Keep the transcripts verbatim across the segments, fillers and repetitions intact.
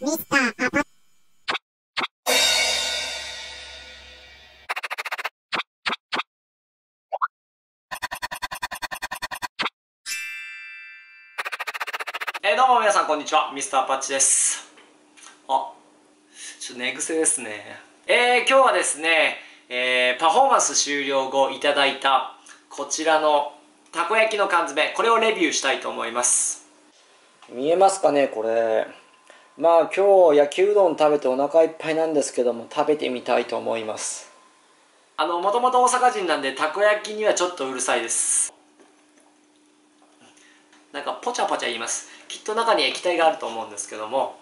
ミスターパパ。 えー、どうも皆さんこんにちは、ミスターパッチです。あ、ちょっと寝癖ですね。えー、今日はですね、えー、パフォーマンス終了後いただいたこちらのたこ焼きの缶詰、これをレビューしたいと思います。見えますかね、これ。まあ今日焼きうどん食べてお腹いっぱいなんですけども、食べてみたいと思います。あの、もともと大阪人なんでたこ焼きにはちょっとうるさいです。なんかポチャポチャ言います。きっと中に液体があると思うんですけども、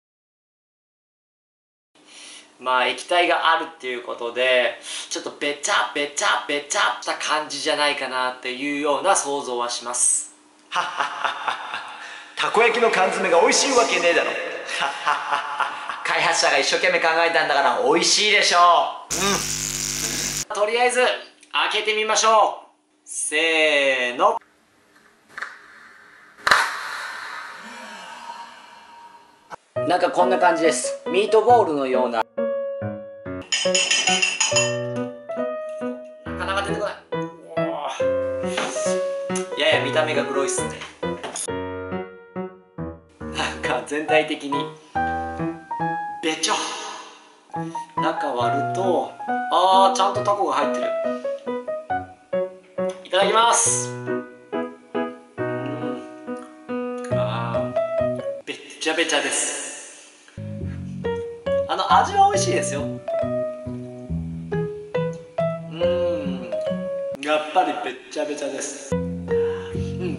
まあ液体があるっていうことでちょっとべちゃべちゃべちゃった感じじゃないかなっていうような想像はします。はっはっはっは。たこ焼きの缶詰が美味しいわけねえだろ。はっはっはっは。開発者が一生懸命考えたんだから美味しいでしょう。うん、とりあえず開けてみましょう。せーの。なんかこんな感じです。ミートボールのような、なかなか出てこない。やや見た目がグロいっすね。なんか全体的にべちょ。中割ると、あーちゃんとタコが入ってる。いただきます。うん、あーべっちゃべちゃです。あの味は美味しいですよ。うーん、やっぱりべっちゃべちゃです。うん、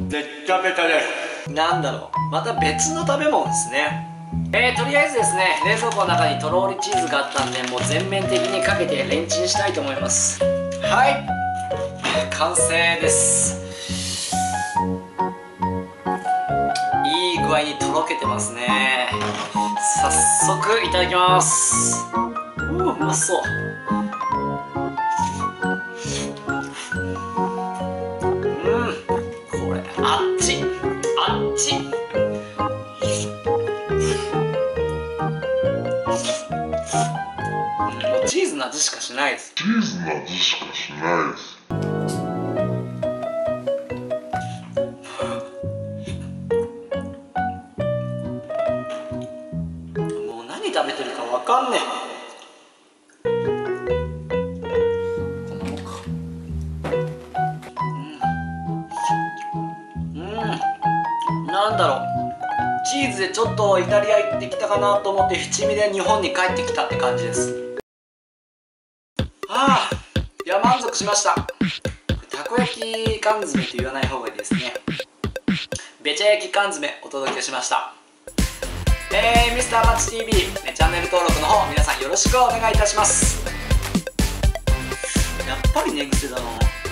べっちゃべちゃです。なんだろう、また別の食べ物ですね。えー、とりあえずですね、冷蔵庫の中にとろーりチーズがあったんで、もう全面的にかけてレンチンしたいと思います。はい、完成です。いい具合にとろけてますね。早速いただきます。うー、うまそう。うん、これあっちあっち。もうチーズの味しかしないです。 チーズの味しかしないです。 もう何食べてるかわかんねえ。こんなもんか。うん、うん、なんだろう、チーズでちょっとイタリア行ってきたかなと思って七味で日本に帰ってきたって感じです。はあ、いや満足しました。たこ焼き缶詰って言わない方がいいですね。べちゃ焼き缶詰お届けしました。えー、ミスターパッチ ティービー、ね、チャンネル登録の方皆さんよろしくお願いいたします。やっぱり寝癖だな。